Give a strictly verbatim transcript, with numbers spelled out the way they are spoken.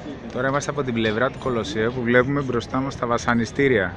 Τώρα είμαστε από την πλευρά του Κολοσσείου που βλέπουμε μπροστά μας τα βασανιστήρια.